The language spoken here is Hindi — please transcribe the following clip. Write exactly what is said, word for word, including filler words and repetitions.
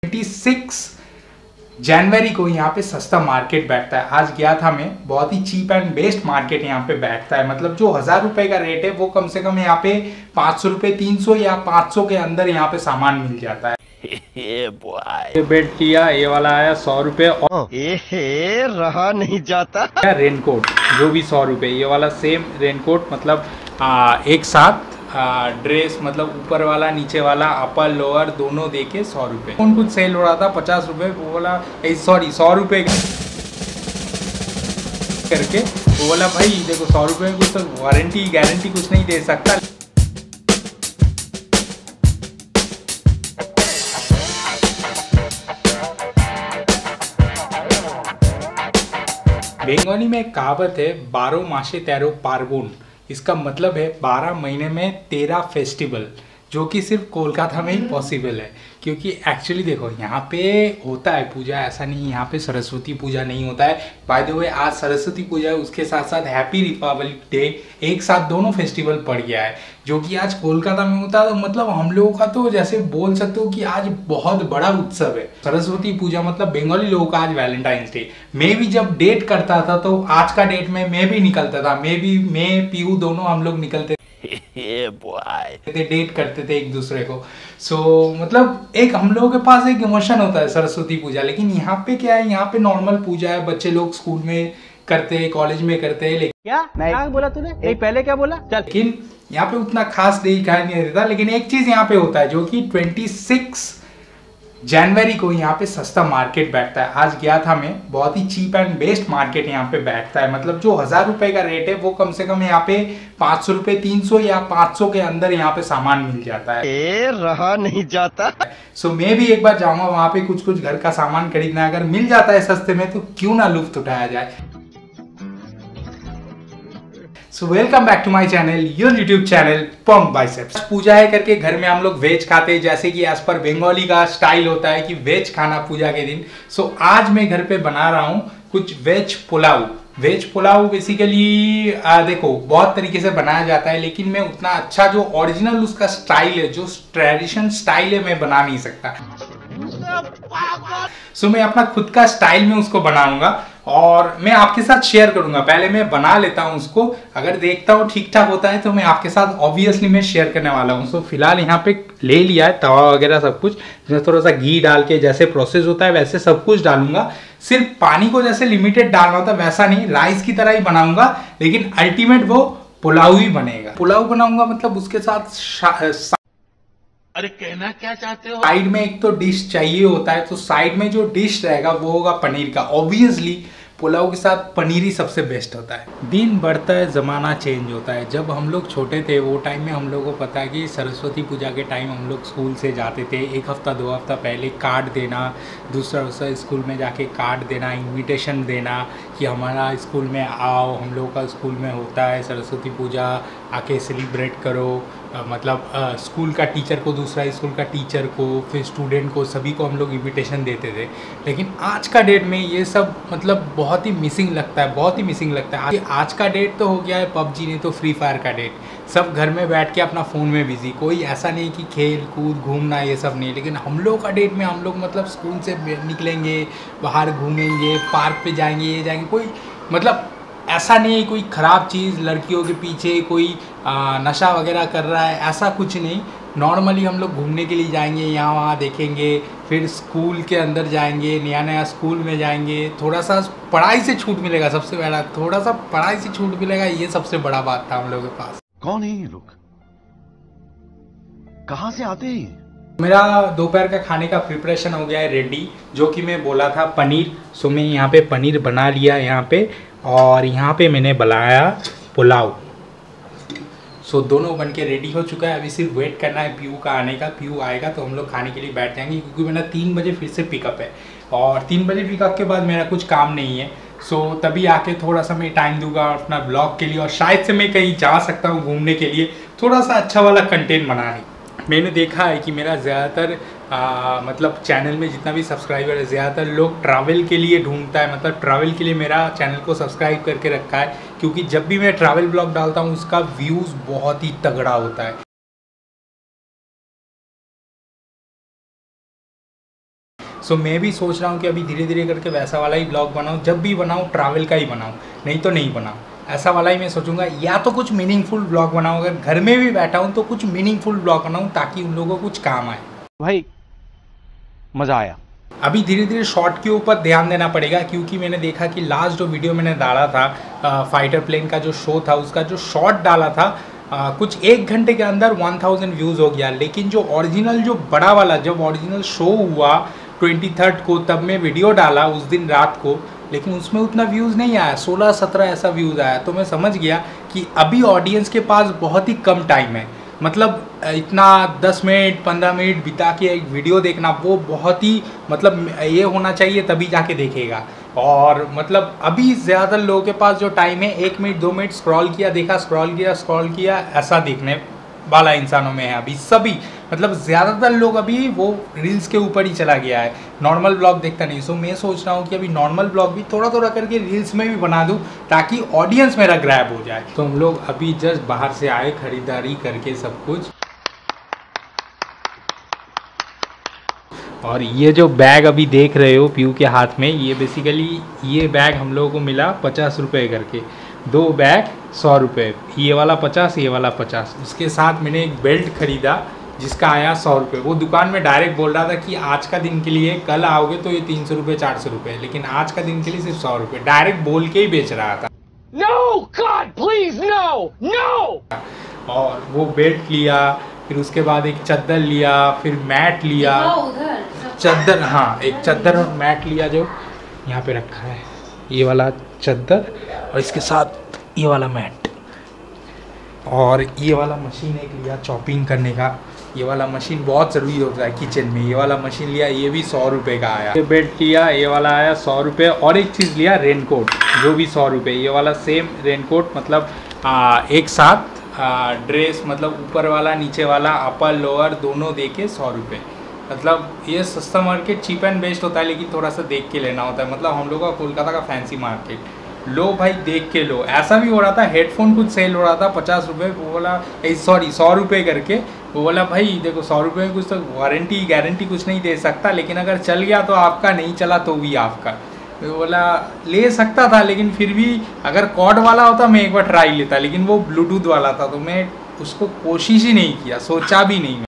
छब्बीस जनवरी को यहाँ पे सस्ता मार्केट बैठता है। आज गया था मैं, बहुत ही चीप एंड बेस्ट मार्केट यहाँ पे बैठता है। मतलब जो हजार रुपए का रेट है वो कम से कम यहाँ पे पाँच सौ रुपए तीन सौ या पाँच सौ के अंदर यहाँ पे सामान मिल जाता है। ये बेल्ट किया, ये वाला आया सौ रुपए और ए रहा नहीं जाता। रेनकोट जो भी सौ रुपए, ये वाला सेम रेनकोट मतलब आ, एक साथ आ, ड्रेस मतलब ऊपर वाला नीचे वाला अपर लोअर दोनों देके सौ रुपए। कौन कुछ सेल हो रहा था पचास रुपए, वो वाला सॉरी सौ रुपए करके, वो वाला भाई देखो सौ रुपए में कुछ तो वारंटी गारंटी कुछ नहीं दे सकता। बंगाली में एक कहावत है, बारह मासे तेरह पार्वण। इसका मतलब है बारह महीने में तेरह फेस्टिवल, जो कि सिर्फ कोलकाता में ही पॉसिबल है। क्योंकि एक्चुअली देखो यहाँ पे होता है पूजा, ऐसा नहीं यहाँ पे सरस्वती पूजा नहीं होता है। बाय द वे आज सरस्वती पूजा है, उसके साथ साथ हैप्पी रिपब्लिक डे एक साथ दोनों फेस्टिवल पड़ गया है, जो कि आज कोलकाता में होता है। तो मतलब हम लोगों का तो जैसे बोल सकते हो कि आज बहुत बड़ा उत्सव है सरस्वती पूजा। मतलब बंगाली लोगों का आज वैलेंटाइंस डे। मैं भी जब डेट करता था तो आज का डेट में मैं भी निकलता था, मैं भी मैं पीयू दोनों हम लोग निकलते थे, डेट करते थे एक दूसरे को। सो so, मतलब एक हम लोगों के पास एक इमोशन होता है सरस्वती पूजा। लेकिन यहाँ पे क्या है, यहाँ पे नॉर्मल पूजा है, बच्चे लोग स्कूल में करते हैं, कॉलेज में करते हैं। लेकिन क्या क्या बोला तूने? नहीं पहले क्या बोला? चल। लेकिन यहाँ पे उतना खास दिखाई नहीं देता। लेकिन एक चीज यहाँ पे होता है जो कि छब्बीस जनवरी को यहाँ पे सस्ता मार्केट बैठता है। आज गया था मैं, बहुत ही चीप एंड बेस्ट मार्केट यहाँ पे बैठता है। मतलब जो हजार रुपए का रेट है वो कम से कम यहाँ पे पाँच सौ रुपए तीन सौ या पाँच सौ के अंदर यहाँ पे सामान मिल जाता है। ए रहा नहीं जाता। सो मैं भी एक बार जाऊंगा वहां पे, कुछ कुछ घर का सामान खरीदना। अगर मिल जाता है सस्ते में तो क्यों ना लुत्फ उठाया जाए। So welcome back to my channel, your YouTube channel punk biceps. Puja है करके घर में हम लोग वेज खाते हैं, जैसे कि एज पर बंगाली का स्टाइल होता है कि वेज खाना पूजा के दिन। सो so, आज मैं घर पे बना रहा हूँ कुछ veg pulao. Veg pulao basically देखो बहुत तरीके से बनाया जाता है, लेकिन मैं उतना अच्छा जो ओरिजिनल उसका स्टाइल है, जो ट्रेडिशन स्टाइल है, मैं बना नहीं सकता। सो so, मैं अपना खुद का स्टाइल में उसको बनाऊंगा और मैं आपके साथ शेयर करूंगा। पहले मैं बना लेता हूं उसको, अगर देखता हूं ठीक ठाक होता है तो मैं आपके साथ ऑब्वियसली मैं शेयर करने वाला हूं। सो so, फिलहाल यहाँ पे ले लिया है तवा वगैरह सब कुछ, जिसमें थोड़ा सा घी डाल के जैसे प्रोसेस होता है वैसे सब कुछ डालूंगा। सिर्फ पानी को जैसे लिमिटेड डालना होता है वैसा नहीं, राइस की तरह ही बनाऊंगा, लेकिन अल्टीमेट वो पुलाव ही बनेगा। पुलाव बनाऊंगा मतलब उसके साथ अरे कहना क्या चाहते हो? साइड में एक तो डिश चाहिए होता है, तो साइड में जो डिश रहेगा वो होगा पनीर का। ऑब्वियसली पुलाव के साथ पनीर ही सबसे बेस्ट होता है। दिन बढ़ता है, ज़माना चेंज होता है। जब हम लोग छोटे थे वो टाइम में हम लोगों को पता है कि सरस्वती पूजा के टाइम हम लोग स्कूल से जाते थे, एक हफ्ता दो हफ्ता पहले कार्ड देना, दूसरा दूसरा स्कूल में जाके कार्ड देना, इनविटेशन देना कि हमारा स्कूल में आओ, हम लोग का स्कूल में होता है सरस्वती पूजा, आके सेलिब्रेट करो। आ, मतलब आ, स्कूल का टीचर को, दूसरा स्कूल का टीचर को, फिर स्टूडेंट को, सभी को हम लोग इनविटेशन देते थे। लेकिन आज का डेट में ये सब मतलब बहुत ही मिसिंग लगता है, बहुत ही मिसिंग लगता है। आज का डेट तो हो गया है पबजी नहीं तो फ्री फायर का डेट। सब घर में बैठ के अपना फ़ोन में बिजी, कोई ऐसा नहीं कि खेल कूद घूमना ये सब नहीं। लेकिन हम लोग का डेट में हम लोग मतलब स्कूल से निकलेंगे, बाहर घूमेंगे, पार्क पे जाएंगे, ये जाएंगे, कोई मतलब ऐसा नहीं है कोई ख़राब चीज़ लड़कियों के पीछे कोई आ, नशा वगैरह कर रहा है, ऐसा कुछ नहीं। नॉर्मली हम लोग घूमने के लिए जाएंगे, यहाँ वहाँ देखेंगे, फिर स्कूल के अंदर जाएंगे, नया नया स्कूल में जाएंगे, थोड़ा सा पढ़ाई से छूट मिलेगा। सबसे बड़ा थोड़ा सा पढ़ाई से छूट मिलेगा, ये सबसे बड़ा बात था हम लोगों के पास। कौन है ये लोग, कहाँ से आते हैं? मेरा दोपहर का खाने का प्रिपरेशन हो गया है रेडी, जो कि मैं बोला था पनीर। सो मैं यहाँ पे पनीर बना लिया यहाँ पे, और यहाँ पे मैंने बनाया पुलाव। सो दोनों बन के रेडी हो चुका है। अभी सिर्फ वेट करना है पीयू का आने का। पीयू आएगा तो हम लोग खाने के लिए बैठ जाएंगे, क्योंकि मेरा तीन बजे फिर से पिकअप है, और तीन बजे पिकअप के बाद मेरा कुछ काम नहीं है। सो तभी आके थोड़ा सा मैं टाइम दूंगा अपना ब्लॉग के लिए, और शायद से मैं कहीं जा सकता हूँ घूमने के लिए, थोड़ा सा अच्छा वाला कंटेंट बनाने। मैंने देखा है कि मेरा ज़्यादातर मतलब चैनल में जितना भी सब्सक्राइबर है ज़्यादातर लोग ट्रैवल के लिए ढूंढता है। मतलब ट्रैवल के लिए मेरा चैनल को सब्सक्राइब करके रखा है, क्योंकि जब भी मैं ट्रैवल ब्लॉग डालता हूँ उसका व्यूज़ बहुत ही तगड़ा होता है। सो so, मैं भी सोच रहा हूँ कि अभी धीरे धीरे करके वैसा वाला ही ब्लॉग बनाऊँ, जब भी बनाऊँ ट्रैवल का ही बनाऊँ, नहीं तो नहीं बनाऊँ, ऐसा वाला ही मैं सोचूंगा। या तो कुछ मीनिंगफुल ब्लॉग बनाऊँ, अगर घर में भी बैठा हूँ तो कुछ मीनिंगफुल ब्लॉग बनाऊँ ताकि उन लोगों को कुछ काम आए। भाई मजा आया। अभी धीरे धीरे शॉर्ट के ऊपर ध्यान देना पड़ेगा, क्योंकि मैंने देखा कि लास्ट जो वीडियो मैंने डाला था फाइटर प्लेन का जो शो था, उसका जो शॉर्ट डाला था आ, कुछ एक घंटे के अंदर वन थाउजेंड व्यूज़ हो गया। लेकिन जो ओरिजिनल जो बड़ा वाला जब ओरिजिनल शो हुआ ट्वेंटी थर्ड को, तब मैं वीडियो डाला उस दिन रात को, लेकिन उसमें उतना व्यूज़ नहीं आया, सोलह सत्रह ऐसा व्यूज़ आया। तो मैं समझ गया कि अभी ऑडियंस के पास बहुत ही कम टाइम है। मतलब इतना दस मिनट पंद्रह मिनट बिता के एक वीडियो देखना वो बहुत ही मतलब ये होना चाहिए, तभी जाके देखेगा। और मतलब अभी ज़्यादातर लोगों के पास जो टाइम है, एक मिनट दो मिनट स्क्रॉल किया, देखा, स्क्रॉल किया स्क्रॉल किया ऐसा देखने वाला इंसानों में है अभी सभी। मतलब ज़्यादातर लोग अभी वो रील्स के ऊपर ही चला गया है, नॉर्मल ब्लॉग देखता नहीं। सो मैं सोच रहा हूँ कि अभी नॉर्मल ब्लॉग भी थोड़ा थोड़ा करके रील्स में भी बना दूँ ताकि ऑडियंस मेरा ग्रैब हो जाए। तो हम लोग अभी जस्ट बाहर से आए खरीदारी करके सब कुछ, और ये जो बैग अभी देख रहे हो पीयू के हाथ में, ये बेसिकली ये बैग हम लोगों को मिला पचास रुपये करके, दो बैग सौ रुपये, ये वाला पचास ये वाला पचास। उसके साथ मैंने एक बेल्ट खरीदा जिसका आया सौ रुपये। वो दुकान में डायरेक्ट बोल रहा था कि आज का दिन के लिए, कल आओगे तो ये तीन सौ रुपये चार सौ रुपये, लेकिन आज का दिन के लिए सिर्फ सौ रुपये, डायरेक्ट बोल के ही बेच रहा था। No, God, please, no, no! और वो बेल्ट लिया, फिर उसके बाद एक चद्दर लिया, फिर मैट लिया, चद्दर, हाँ एक चद्दर और मैट लिया जो यहाँ पे रखा है, ये वाला चद्दर और इसके साथ ये वाला मैट, और ये वाला मशीन एक लिया चॉपिंग करने का। ये वाला मशीन बहुत ज़रूरी होता है किचन में, ये वाला मशीन लिया, ये भी सौ रुपये का आया। ये बेल्ट लिया, ये वाला आया सौ रुपये, और एक चीज़ लिया रेनकोट, जो भी सौ रुपये, ये वाला सेम रेनकोट, मतलब आ, एक साथ आ, ड्रेस, मतलब ऊपर वाला नीचे वाला, अपर लोअर दोनों दे के सौ रुपये। मतलब ये सस्ता मार्केट चीप एंड बेस्ट होता है, लेकिन थोड़ा सा देख के लेना होता है। मतलब हम लोग का कोलकाता का फैंसी मार्केट, लो भाई देख के लो। ऐसा भी हो रहा था, हेडफोन कुछ सेल हो रहा था पचास रुपये, वो बोला सॉरी सौ रुपये करके, वो बोला भाई देखो सौ रुपये में कुछ तो वारंटी गारंटी कुछ नहीं दे सकता, लेकिन अगर चल गया तो आपका, नहीं चला तो भी आपका। तो बोला ले सकता था, लेकिन फिर भी अगर कॉर्ड वाला होता मैं एक बार ट्राई लेता, लेकिन वो ब्लूटूथ वाला था तो मैं उसको कोशिश ही नहीं किया, सोचा भी नहीं।